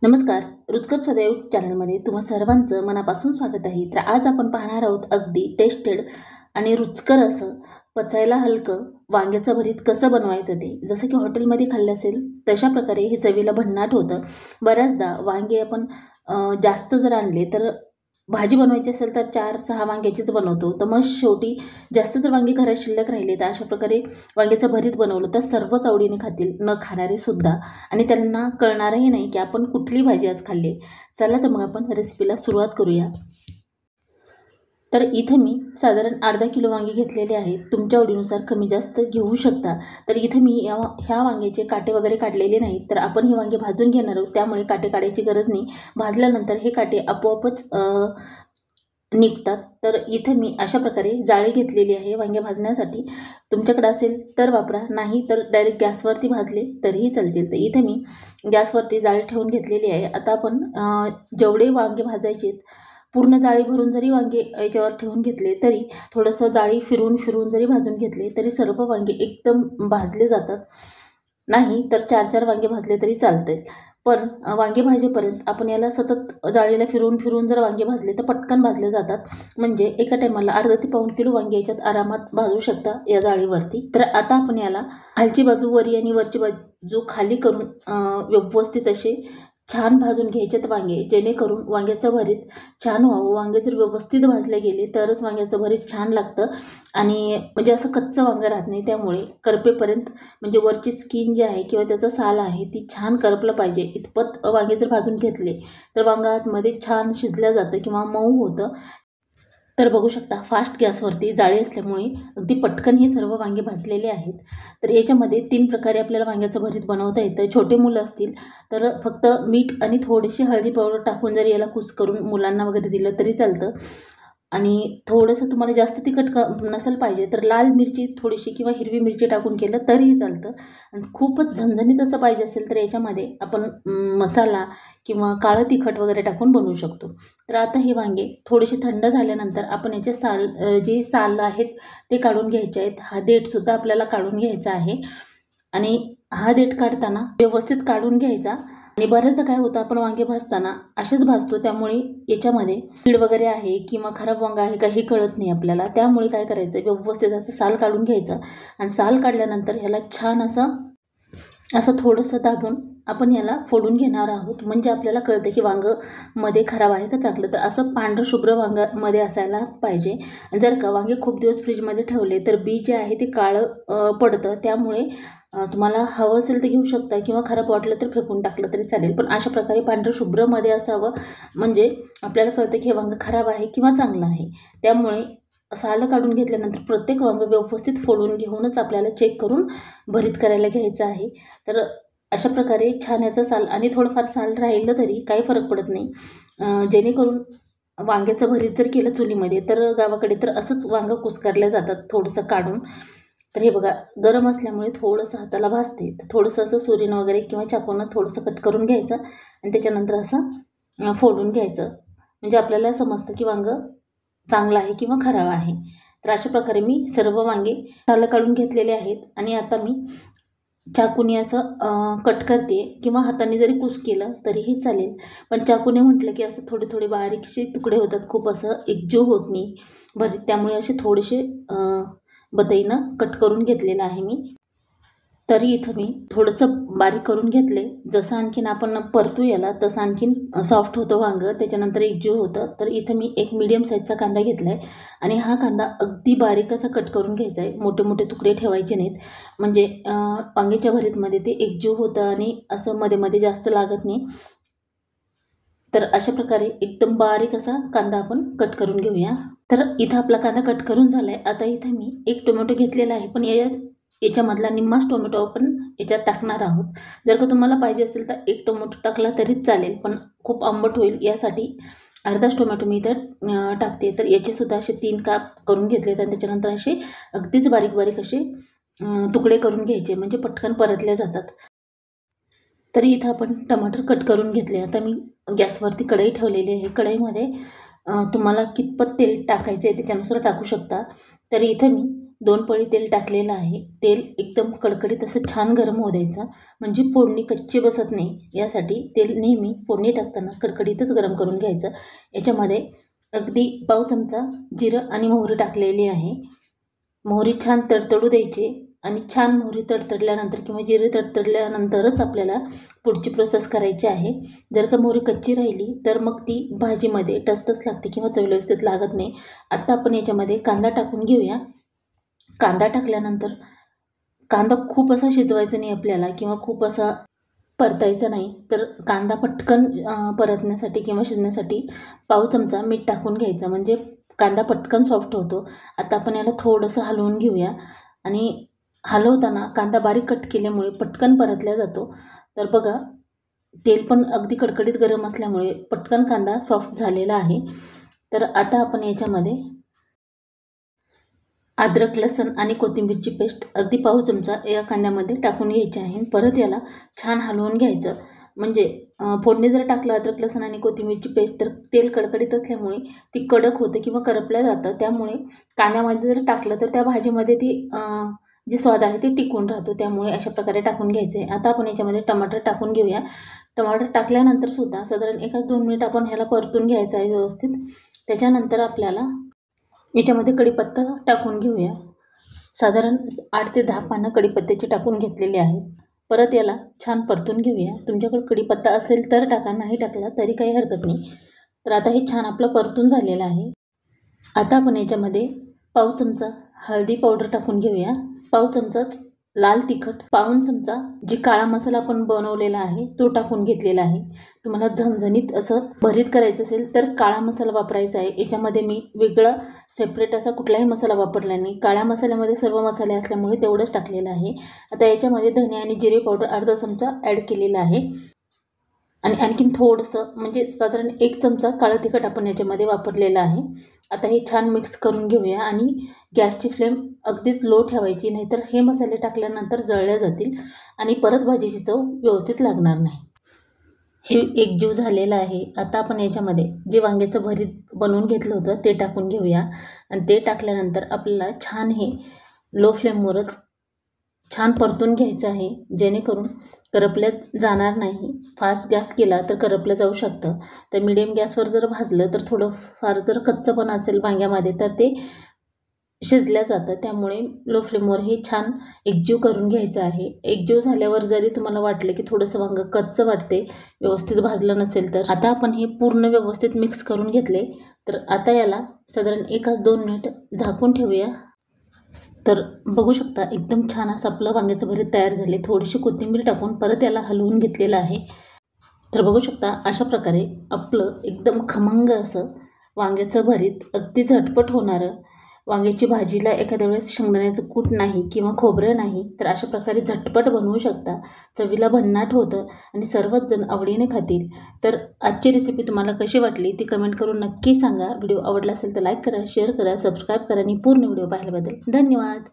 नमस्कार. रुचकर सदैव चॅनलमध्ये तुम्हा सर्वांचं मनापासून स्वागत आहे. तर आज आपण पाहणार आहोत अगदी टेस्टेड आणि रुचकर असं पचायला हलकं वांग्याचं भरीत कसं बनवायचं ते. जसं की हॉटेलमध्ये खाल्लं असेल तशा प्रकारे हे चवीला भन्नाट होतं. बऱ्याचदा वांगे आपण जास्त जर आणले तर भाजी बनवायची असेल तर 4-6 वांग्याचीच बनवतो. तर मग शेवटी जास्त जर वांगे घरात शिल्लक राहिले तर अशा प्रकारे वांग्याचं भरीत बनवलं तर सर्वच आवडीने खातील, न खाणारे सुद्धा, आणि त्यांना कळणारही नाही की आपण कुठली भाजी आज खाल्ली. चला तर मग आपण रेसिपीला सुरुवात करूया. तर इथं मी साधारण अर्धा किलो वांगे घेतलेले आहेत. तुमच्या आवडीनुसार कमी जास्त घेऊ शकता. तर इथं मी ह्या वांग्याचे काटे वगैरे काढलेले नाहीत. तर आपण ही वांगे भाजून घेणार आहोत, त्यामुळे काटे काढायची गरज नाही. भाजल्यानंतर हे काटे आपोआपच निघतात. तर इथं मी अशा प्रकारे जाळी घेतलेली आहे वांगे भाजण्यासाठी. तुमच्याकडे असेल तर वापरा, नाही तर डायरेक्ट गॅसवरती भाजले तरीही चालतील. तर इथं मी गॅसवरती जाळी ठेवून घेतलेली आहे. आता आपण जेवढे वांगे भाजायचे पूर्ण जाळी भरून जरी वांगे याच्यावर ठेवून घेतले तरी थोडंसं जाळी फिरून फिरून जरी भाजून घेतले तरी सर्व वांगे एकदम भाजले जातात. नाही तर 4-4 वांगे भाजले तरी चालते. पण वांगे भाजेपर्यंत आपण याला सतत जाळीला फिरून फिरून जर वांगे भाजले तर पटकन भाजले जातात. म्हणजे एका टायमाला अर्धा ते पाऊण किलो वांगे याच्यात आरामात भाजू शकता या जाळीवरती. तर आता आपण याला खालची बाजू वरी आणि वरची बाजू खाली करून व्यवस्थित असे छान भाजून घ्यायचेत वांगे, जेणेकरून वांग्याचं भरीत छान व्हावं. वांगे जर व्यवस्थित भाजले गेले तरच वांग्याचं भरीत छान लागतं आणि म्हणजे असं कच्चं वांगं राहत नाही. त्यामुळे करपेपर्यंत म्हणजे वरची स्किन जी आहे किंवा त्याचा साल आहे ती छान करपलं पाहिजे इतपत वांगे जर भाजून घेतले तर वांगं आतमध्ये छान शिजलं जातं किंवा मऊ होतं. तर बघू शकता फास्ट गॅसवरती जाळी असल्यामुळे अगदी पटकन हे सर्व वांगे भाजलेले आहेत. तर याच्यामध्ये 3 प्रकारे आपल्याला वांग्याचं भरीत बनवता येतं. छोटे मुलं असतील तर फक्त मीठ आणि थोडीशी हळदी पावडर टाकून जर याला करून मुलांना वगैरे दिलं तरी चालतं. आणि थोडंसं तुम्हाला जास्त तिखट नसेल पाहिजे तर लाल मिरची थोडीशी किंवा हिरवी मिरची टाकून केलं तरीही चालतं. आणि खूपच झणझणीत असं पाहिजे असेल तर याच्यामध्ये आपण मसाला किंवा काळं तिखट वगैरे टाकून बनवू शकतो. तर आता हे वांगे थोडेसे थंड झाल्यानंतर आपण याचे जे साल आहेत ते काढून घ्यायचे आहेत. हा देठसुद्धा आपल्याला काढून घ्यायचा आहे आणि हा देठ काढताना व्यवस्थित काढून घ्यायचा. आणि बऱ्याचदा काय होतं, आपण वांगे भाजताना असेच भाजतो, त्यामुळे याच्यामध्ये कीड वगैरे आहे किंवा खराब वांगा आहे का हे कळत नाही आपल्याला. त्यामुळे काय करायचं, व्यवस्थित असं साल काढून घ्यायचं आणि साल काढल्यानंतर ह्याला छान असं थोडंसं दाबून आपण याला फोडून घेणार आहोत. म्हणजे आपल्याला कळतं की वांगं मध्ये खराब आहे का चांगलं. तर असं पांढरं शुभ्र वांगामध्ये असायला पाहिजे. जर का वांगे खूप दिवस फ्रीजमध्ये ठेवले तर बी जे आहे ते काळं पडतं. त्यामुळे तुम्हाला हवं असेल तर घेऊ शकता किंवा खराब वाटलं तर फेकून टाकलं तरी चालेल. पण अशा प्रकारे पांढरं शुभ्रमध्ये असावं, म्हणजे आपल्याला कळतं की हे वांगं खराब आहे किंवा चांगलं आहे. त्यामुळे सालं काढून घेतल्यानंतर प्रत्येक वांगं व्यवस्थित फोडून घेऊनच आपल्याला चेक करून भरीत करायला घ्यायचं आहे. तर अशा प्रकारे छान याचं साल आणि थोडंफार साल राहिलं तरी काही फरक पडत नाही. जेणेकरून वांग्याचं भरीत जर केलं चुलीमध्ये तर गावाकडे तर असंच वांगं कुस्करल्या जातात थोडंसं काढून. तर हे बघा, गरम असल्यामुळे थोडंसं हाताला भाजते. तर थोडंसं असं सुरीनं वगैरे किंवा चाकूनं थोडंसं कट करून घ्यायचं आणि त्याच्यानंतर असं फोडून घ्यायचं. म्हणजे आपल्याला समजतं की वांगं चांगलं आहे किंवा खराब आहे. तर अशा प्रकारे मी सर्व वांगे सालं काढून घेतलेले आहेत आणि आता मी चाकूने असं कट करते किंवा हाताने जरी कुस केलं तरीही चालेल. पण चाकूने म्हटलं की असं थोडे थोडे बारीकसे तुकडे होतात, खूप असं एकजीव होत नाही भरीत. त्यामुळे असे थोडेसे बदईनं कट करून घेतलेलं आहे मी. तरी इथं मी थोडंसं बारीक करून घेतले. जसं आणखीन आपण परतू याला तसं आणखीन सॉफ्ट होतं वांगं, त्याच्यानंतर एकजीव होतं. तर इथं मी एक मीडियम साईजचा कांदा घेतला आहे आणि हा कांदा अगदी बारीक असा कट करून घ्यायचा आहे. मोठे मोठे तुकडे ठेवायचे नाहीत, म्हणजे वांग्याच्या भरीतमध्ये ते एकजीव होतं आणि असं मध्ये मध्ये जास्त लागत नाही. तर अशा प्रकारे एकदम बारीक असा कांदा आपण कट करून घेऊया. तर इथं आपला कांदा कट करून झाला आहे. आता इथं मी एक टोमॅटो घेतलेला आहे, पण याच्यामधला निम्माच टोमॅटो आपण याच्यात टाकणार आहोत. जर का तुम्हाला पाहिजे असेल तर एक टोमॅटो टाकला तरीच चालेल, पण खूप आंबट होईल यासाठी अर्धाच टोमॅटो मी इथं टाकते. तर याचेसुद्धा असे 3 काप करून घेतलेत आणि त्याच्यानंतर असे अगदीच बारीक बारीक असे तुकडे करून घ्यायचे, म्हणजे पटकन परतले जातात. तरी इथं आपण टमाटर कट करून घेतले. आता मी गॅसवरती कढई ठेवलेली आहे. कढईमध्ये तुम्हाला कितपत तेल टाकायचं आहे त्याच्यानुसार टाकू शकता. तर इथं मी 2 पळी तेल टाकलेलं आहे. तेल एकदम कडकडीत असं छान गरम होऊ द्यायचं, म्हणजे फोडणी कच्ची बसत नाही. यासाठी तेल नेहमी फोडणी टाकताना कडकडीतच गरम करून घ्यायचं. याच्यामध्ये अगदी पाव चमचा जिरं आणि मोहरी टाकलेली आहे. मोहरी छान तडतडू द्यायची आणि छान मोहरी तडतडल्यानंतर किंवा जिरे तडतडल्यानंतरच आपल्याला पुढची प्रोसेस करायची आहे. जर का मोहरी कच्ची राहिली तर मग ती भाजीमध्ये टसटस लागते किंवा चवीला व्यवस्थित लागत नाही. आता आपण याच्यामध्ये कांदा टाकून घेऊया. कांदा टाकल्यानंतर कांदा खूप असा शिजवायचा नाही आपल्याला किंवा खूप असा परतायचा नाही. तर कांदा पटकन परतण्यासाठी किंवा शिजण्यासाठी पाव चमचा मीठ टाकून घ्यायचं, म्हणजे कांदा पटकन सॉफ्ट होतो. आता आपण याला थोडंसं हलवून घेऊया आणि हलवताना कांदा बारीक कट केल्यामुळे पटकन परतला जातो. तर बघा, तेल पण अगदी कडकडीत गरम असल्यामुळे पटकन कांदा सॉफ्ट झालेला आहे. तर आता आपण याच्यामध्ये अद्रक, लसूण आणि कोथिंबीरची पेस्ट अगदी पाव चमचा या कांद्यामध्ये टाकून घ्यायची आहे. परत याला छान हलवून घ्यायचं, म्हणजे फोडणी जर टाकलं अद्रक, लसूण आणि कोथिंबीरची पेस्ट तर तेल कडकडीत असल्यामुळे ती कडक होते किंवा करपल्या जातं. त्यामुळे कांद्यामध्ये जर टाकलं तर त्या भाजीमध्ये ती जी स्वाद आहे ते टिकून राहतो. त्यामुळे अशा प्रकारे टाकून घ्यायचं आहे. आता आपण याच्यामध्ये टमाटर टाकून घेऊया. टमाटर टाकल्यानंतर सुद्धा साधारण 1-2 मिनिट आपण ह्याला परतून घ्यायचं आहे व्यवस्थित. त्याच्यानंतर आपल्याला याच्यामध्ये कढीपत्ता टाकून घेऊया. साधारण 8 ते 10 पानं कढीपत्त्याची टाकून घेतलेली आहेत. परत याला छान परतून घेऊया. तुमच्याकडे कढीपत्ता असेल तर टाका, नाही टाकला तरी काही हरकत नाही. तर आता हे छान आपलं परतून झालेलं आहे. आता आपण याच्यामध्ये पाव चमचा हळदी पावडर टाकून घेऊया. पाव चमचाच लाल तिखट, पाऊण चमचा जी काळा मसाला आपण बनवलेला आहे तो टाकून घेतलेला आहे. तुम्हाला झणझणीत असं भरीत करायचं असेल तर काळा मसाला वापरायचा आहे. याच्यामध्ये मी वेगळा सेपरेट असा कुठलाही मसाला वापरला नाही. काळ्या मसाल्यामध्ये सर्व मसाले असल्यामुळे तेवढंच टाकलेलं आहे. आता याच्यामध्ये धने आणि जिरे पावडर अर्धा चमचा ॲड केलेला आहे आणि आणखीन थोडंसं, म्हणजे साधारण 1 चमचा काळं तिखट आपण याच्यामध्ये वापरलेलं आहे. आता हे छान मिक्स करून घेऊया आणि गॅसची फ्लेम अगदीच लो ठेवायची, नाहीतर हे मसाले टाकल्यानंतर जळल्या जातील आणि परत भाजीची चव व्यवस्थित लागणार नाही. हे एकजीव झालेलं आहे. आता आपण याच्यामध्ये जे वांग्याचं भरीत बनवून घेतलं होतं ते टाकून घेऊया आणि ते टाकल्यानंतर आपल्याला छान हे लो फ्लेमवरच छान परतून घ्यायचं आहे, जेणेकरून करपल्या जाणार नाही. फास्ट गॅस केला तर करपलं जाऊ शकतं. तर मिडियम गॅसवर जर भाजलं तर थोडंफार जर कच्चंपण असेल वांग्यामध्ये तर ते शिजल्या जातं. त्यामुळे लो फ्लेमवर हे छान एकजीव करून घ्यायचं आहे. एकजीव झाल्यावर जरी तुम्हाला वाटलं की थोडंसं वांगं कच्चं वाटते, व्यवस्थित भाजलं नसेल तर, आता आपण हे पूर्ण व्यवस्थित मिक्स करून घेतले. तर आता याला साधारण 1-2 मिनिट झाकून ठेवूया. तर बघू शकता एकदम छान असं आपलं वांग्याचं भरीत तयार झाले. थोडीशी कोथिंबीर टाकून परत याला हलवून घेतलेलं आहे. तर बघू शकता अशा प्रकारे आपलं एकदम खमंग असं वांग्याचं भरीत, अगदी झटपट होणारं. वांग्याची भाजीला एखाद्या वेळेस शेंगदाण्याचं कूट नाही किंवा खोबरं नाही, तर अशा प्रकारे झटपट बनवू शकता. चवीला भन्नाट होतं आणि सर्वच जण आवडीने खातील. तर आजची रेसिपी तुम्हाला कशी वाटली ती कमेंट करून नक्की सांगा. व्हिडिओ आवडला असेल तर लाईक करा, शेअर करा, सबस्क्राईब करा आणि पूर्ण व्हिडिओ पाहिल्याबद्दल धन्यवाद.